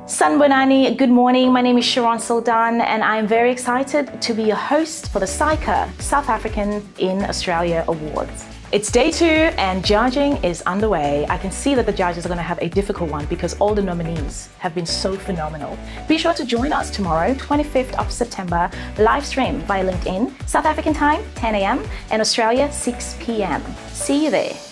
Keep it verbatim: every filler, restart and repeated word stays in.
Sanbonani, good morning. My name is Sharon Soldan and I'm very excited to be a host for the SAICA South African in Australia Awards. It's day two and judging is underway. I can see that the judges are going to have a difficult one because all the nominees have been so phenomenal. Be sure to join us tomorrow, twenty-fifth of September, live stream via LinkedIn, South African time, ten A M and Australia, six P M See you there.